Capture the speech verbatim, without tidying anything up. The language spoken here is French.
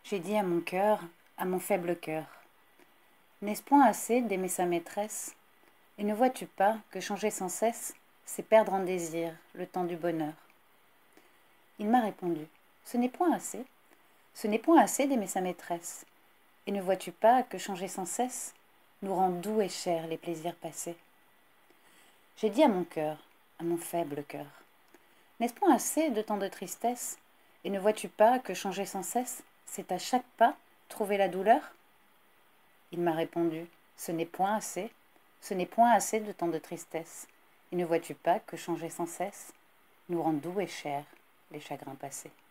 J'ai dit à mon cœur, à mon faible cœur, n'est-ce point assez d'aimer sa maîtresse? Et ne vois-tu pas que changer sans cesse, c'est perdre en désir le temps du bonheur? Il m'a répondu, ce n'est point assez, ce n'est point assez d'aimer sa maîtresse. Et ne vois-tu pas que changer sans cesse nous rend doux et chers les plaisirs passés? J'ai dit à mon cœur, à mon faible cœur, n'est-ce point assez de tant de tristesse? Et ne vois-tu pas que changer sans cesse, c'est à chaque pas trouver la douleur? Il m'a répondu, ce n'est point assez, ce n'est point assez de tant de tristesse. Et ne vois-tu pas que changer sans cesse nous rend doux et chers les chagrins passés?